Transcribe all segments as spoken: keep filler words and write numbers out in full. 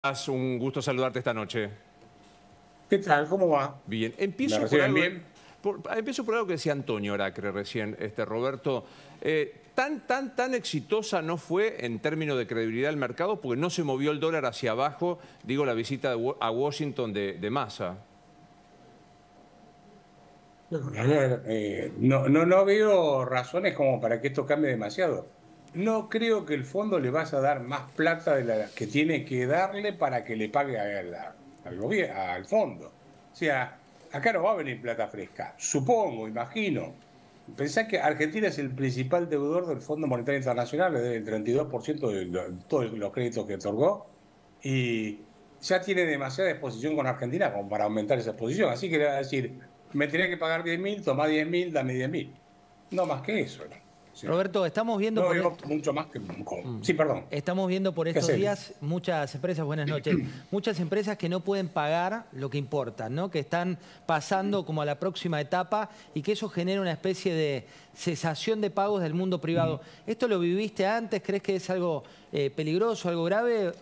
Un gusto saludarte esta noche. ¿Qué tal? ¿Cómo va? Bien. Empiezo por algo, bien? Por, empiezo por algo que decía Antonio Oracre recién, este, Roberto. Eh, tan, tan, tan exitosa no fue en términos de credibilidad del mercado porque no se movió el dólar hacia abajo, digo, la visita de, a Washington de, de Massa. A ver, eh, no, no, no veo razones como para que esto cambie demasiado. No creo que el fondo le vaya a dar más plata de la que tiene que darle para que le pague a la- al gobierno, al fondo. O sea, acá no va a venir plata fresca, supongo, imagino. Pensá que Argentina es el principal deudor del Fondo Monetario Internacional, le debe el treinta y dos por ciento de lo- todos los créditos que otorgó, y ya tiene demasiada exposición con Argentina como para aumentar esa exposición. Así que le va a decir, me tenés que pagar diez mil, tomá diez mil, dame diez mil. No más que eso, ¿no? O sea, Roberto, estamos viendo no por veo esto, mucho más que... Con... Sí, perdón. estamos viendo por ¿Qué estos haces? días muchas empresas, buenas noches, muchas empresas que no pueden pagar lo que importa, ¿no? Que están pasando como a la próxima etapa y que eso genera una especie de cesación de pagos del mundo privado. ¿Esto lo viviste antes? ¿Crees que es algo eh, peligroso, algo grave?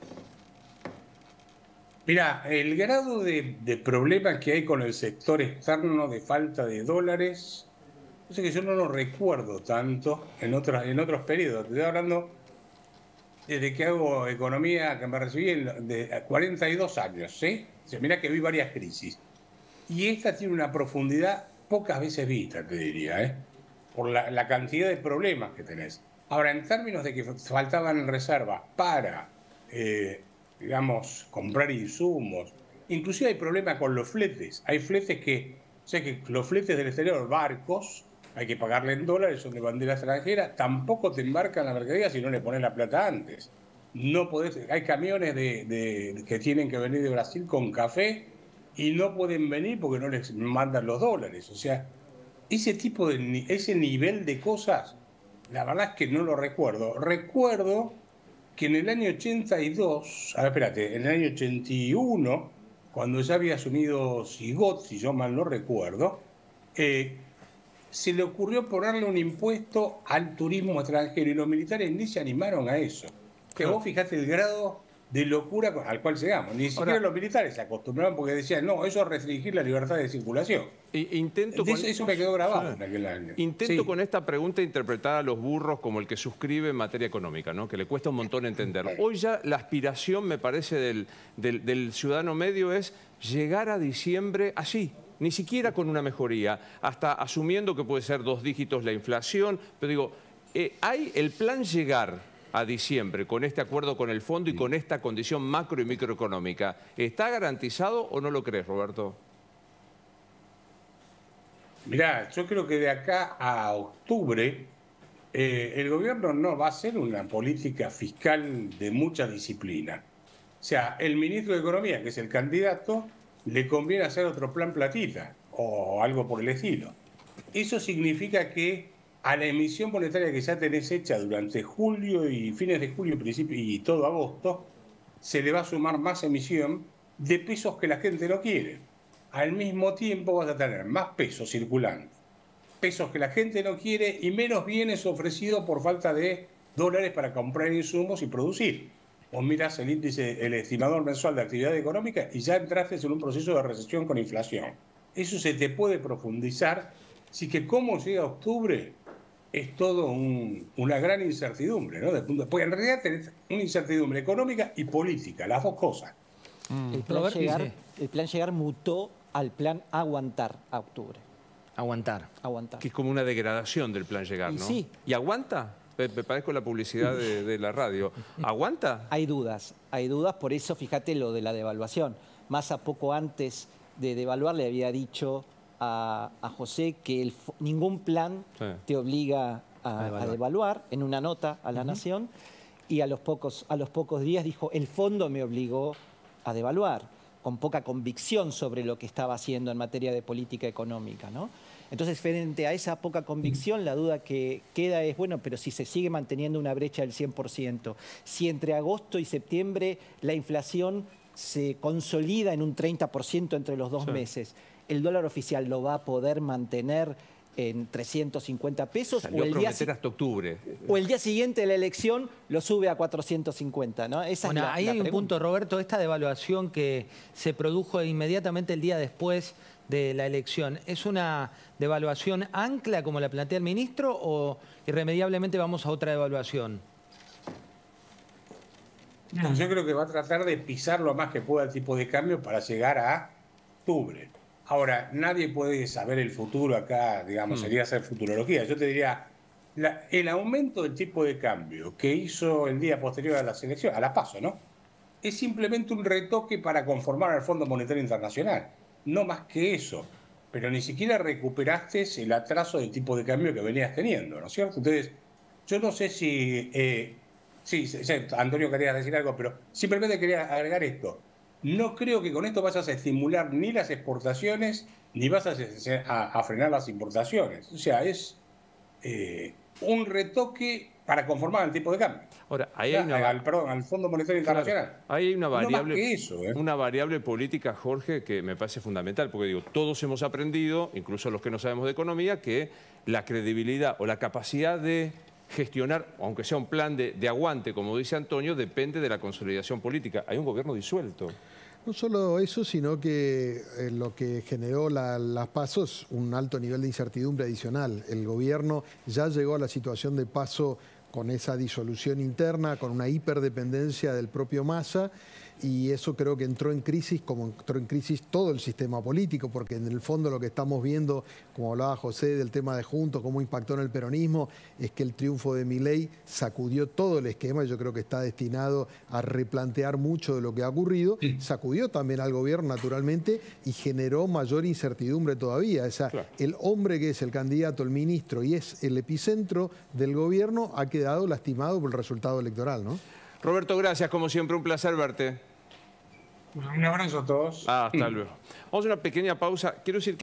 Mira, el grado de, de problema que hay con el sector externo de falta de dólares, yo sé que yo no lo recuerdo tanto en, otras, en otros periodos. Te estoy hablando desde que hago economía, que me recibí en, de cuarenta y dos años, ¿sí? O sea, mira que vi varias crisis. Y esta tiene una profundidad pocas veces vista, te diría, ¿eh? Por la, la cantidad de problemas que tenés. Ahora, en términos de que faltaban reservas para, eh, digamos, comprar insumos, inclusive hay problemas con los fletes. Hay fletes que, o sea, que los fletes del exterior, barcos, hay que pagarle en dólares, son de bandera extranjera, tampoco te embarcan la mercadería si no le pones la plata antes. No podés, hay camiones de, de, que tienen que venir de Brasil con café y no pueden venir porque no les mandan los dólares. O sea, ese tipo de, ese nivel de cosas, la verdad es que no lo recuerdo. Recuerdo que en el año ochenta y dos, a ver, espérate, en el año ochenta y uno, cuando ya había asumido Sigot, si yo mal no recuerdo, eh, se le ocurrió ponerle un impuesto al turismo extranjero y los militares ni se animaron a eso. Que Claro. vos fijate el grado de locura al cual llegamos. Ni siquiera Ahora, los militares se acostumbraron porque decían, no, eso es restringir la libertad de circulación. intento De con, eso, eso me quedó grabado sí. en aquel año. Intento Sí. con esta pregunta interpretar a los burros como el que suscribe en materia económica, ¿no? Que le cuesta un montón entender. Hoy ya la aspiración, me parece, del, del, del ciudadano medio es llegar a diciembre así, ni siquiera con una mejoría, hasta asumiendo que puede ser dos dígitos la inflación, pero digo, eh, ¿hay el plan llegar a diciembre con este acuerdo con el fondo y con esta condición macro y microeconómica? ¿Está garantizado o no lo crees, Roberto? Mirá, yo creo que de acá a octubre eh, el gobierno no va a hacer una política fiscal de mucha disciplina. O sea, el ministro de Economía, que es el candidato, le conviene hacer otro plan platita o algo por el estilo. Eso significa que a la emisión monetaria que ya tenés hecha durante julio y fines de julio principio, y todo agosto, se le va a sumar más emisión de pesos que la gente no quiere. Al mismo tiempo vas a tener más pesos circulando, pesos que la gente no quiere y menos bienes ofrecidos por falta de dólares para comprar insumos y producir. Vos mirás el índice, el estimador mensual de actividad económica y ya entraste en un proceso de recesión con inflación. Eso se te puede profundizar, así que cómo llega octubre es todo un, una gran incertidumbre, ¿no? De punto, porque en realidad tenés una incertidumbre económica y política, las dos cosas. Mm. El, plan Robert, llegar, dice, el plan llegar mutó al plan aguantar a octubre. aguantar. Aguantar. Que es como una degradación del plan llegar, Y ¿no? sí. ¿Y aguanta? Me parezco la publicidad de, de la radio. ¿Aguanta? Hay dudas, hay dudas, por eso fíjate lo de la devaluación. Massa poco antes de devaluar le había dicho a, a José que el, ningún plan sí. te obliga a, a, devaluar. a devaluar, en una nota a la uh-huh. Nación, y a los, pocos, a los pocos días dijo, el fondo me obligó a devaluar, con poca convicción sobre lo que estaba haciendo en materia de política económica, ¿no? Entonces, frente a esa poca convicción, la duda que queda es, bueno, pero si se sigue manteniendo una brecha del cien por ciento, si entre agosto y septiembre la inflación se consolida en un treinta por ciento entre los dos sí. meses, ¿el dólar oficial lo va a poder mantener en trescientos cincuenta pesos. Salió o el a día prometer hasta octubre. O el día siguiente de la elección lo sube a cuatrocientos cincuenta, ¿no? Esa Bueno, es la, ahí la hay un pregunta. punto, Roberto, esta devaluación que se produjo inmediatamente el día después de la elección, ¿es una devaluación ancla como la plantea el ministro o irremediablemente vamos a otra devaluación? No, yo creo que va a tratar de pisar lo más que pueda el tipo de cambio para llegar a octubre. Ahora, nadie puede saber el futuro acá, digamos, sería hacer futurología. Yo te diría, la, el aumento del tipo de cambio que hizo el día posterior a las elecciones, a la PASO, ¿no? Es simplemente un retoque para conformar al Fondo Monetario Internacional. No más que eso. Pero ni siquiera recuperaste el atraso del tipo de cambio que venías teniendo, ¿no es cierto? Entonces, yo no sé si... Eh, sí, sí, Antonio, querías decir algo, pero simplemente quería agregar esto. No creo que con esto vayas a estimular ni las exportaciones ni vas a, a, a frenar las importaciones. O sea, es eh, un retoque para conformar el tipo de cambio. Ahora, ahí hay una... al, perdón, al Fondo Monetario Internacional. Claro, ahí hay una variable, no más que eso, ¿eh? una variable política, Jorge, que me parece fundamental, porque digo, todos hemos aprendido, incluso los que no sabemos de economía, que la credibilidad o la capacidad de gestionar, aunque sea un plan de, de aguante, como dice Antonio, depende de la consolidación política. Hay un gobierno disuelto. No solo eso, sino que eh, lo que generó la, las PASO es un alto nivel de incertidumbre adicional. El gobierno ya llegó a la situación de PASO con esa disolución interna, con una hiperdependencia del propio Massa, y eso creo que entró en crisis, como entró en crisis todo el sistema político, porque en el fondo lo que estamos viendo, como hablaba José del tema de Juntos, cómo impactó en el peronismo, es que el triunfo de Milei sacudió todo el esquema, y yo creo que está destinado a replantear mucho de lo que ha ocurrido, sacudió también al gobierno naturalmente y generó mayor incertidumbre todavía. O sea, claro, el hombre que es el candidato, el ministro, y es el epicentro del gobierno, ha quedado lastimado por el resultado electoral, ¿no? Roberto, gracias, como siempre, un placer verte. Un abrazo a todos. Ah, hasta luego. Vamos a una pequeña pausa. Quiero decir que